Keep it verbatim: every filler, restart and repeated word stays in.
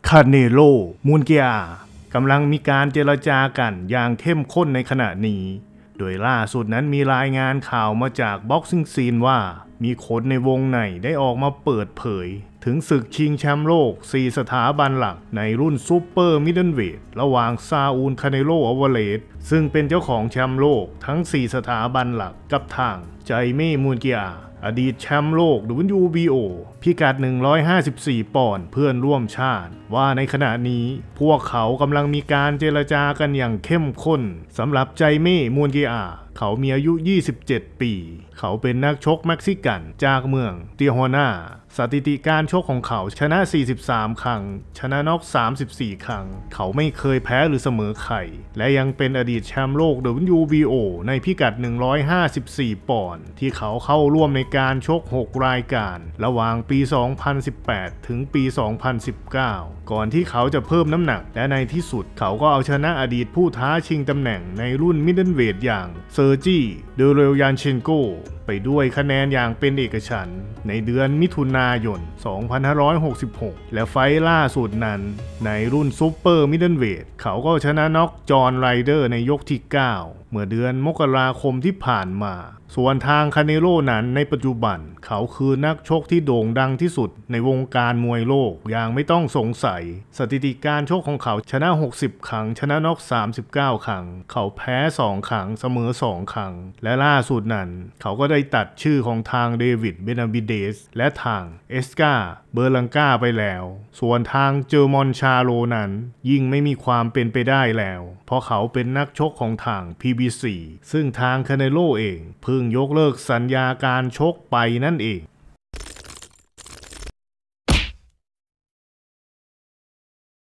คาเนโล มูนเกียกำลังมีการเจรจากันอย่างเข้มข้นในขณะนี้โดยล่าสุดนั้นมีรายงานข่าวมาจากบ็อกซิ่งซีนว่ามีคนในวงในได้ออกมาเปิดเผยถึงศึกชิงแชมป์โลกสี่สถาบันหลักในรุ่นซูเปอร์มิดเดิลเวทระหว่างซาอูล คาเนโล อัลวาเรซซึ่งเป็นเจ้าของแชมป์โลกทั้งสี่สถาบันหลักกับทางไจเม่ มูนเกียอดีตแชมป์โลก ดับเบิลยู บี โอ พิกัดหนึ่งร้อยห้าสิบสี่ปอนด์เพื่อนร่วมชาติว่าในขณะนี้พวกเขากำลังมีการเจรจากันอย่างเข้มข้นสำหรับไจเม่ มูนเกียเขามีอายุยี่สิบเจ็ดปีเขาเป็นนักชกเม็กซิกันจากเมืองติฮวานาสถิติการชกของเขาชนะสี่สิบสามครั้งชนะน็อกสามสิบสี่ครั้งเขาไม่เคยแพ้หรือเสมอใครและยังเป็นอดีตแชมป์โลก ดับเบิลยู บี โอ ในพิกัดหนึ่งร้อยห้าสิบสี่ปอนด์ที่เขาเข้าร่วมในการชกหกรายการระหว่างปีสองพันสิบแปดถึงปีสองพันสิบเก้าก่อนที่เขาจะเพิ่มน้ำหนักและในที่สุดเขาก็เอาชนะอดีตผู้ท้าชิงตำแหน่งในรุ่นมิดเดิลเวทอย่างเซอร์จีเดเรลยันเชนโกไปด้วยคะแนนอย่างเป็นเอกฉันท์ในเดือนมิถุนายนสองพันห้าร้อยหกสิบหกและไฟล์ล่าสุดนั้นในรุ่นซูเปอร์มิดเดิลเวทเขาก็ชนะน็อกจอห์นไรเดอร์ในยกที่เก้าเมื่อเดือนมกราคมที่ผ่านมาส่วนทางคาเนโลนั้นในปัจจุบันเขาคือนักชกที่โด่งดังที่สุดในวงการมวยโลกอย่างไม่ต้องสงสัยสถิติการชกของเขาชนะหกสิบครั้งชนะน็อกสามสิบเก้าครั้งเขาแพ้สองครั้งเสมอสองครั้งและล่าสุดนั้นเขาก็ได้ตัดชื่อของทางเดวิด เบนาบิเดสและทางเอสกาเบอร์ลังกาไปแล้วส่วนทางเจอร์มอนชาโลนั้นยิ่งไม่มีความเป็นไปได้แล้วเพราะเขาเป็นนักชกของทาง พี บี ซี ซึ่งทางคาเนโลเองเพิ่งยกเลิกสัญญาการชกไปนั่นเอง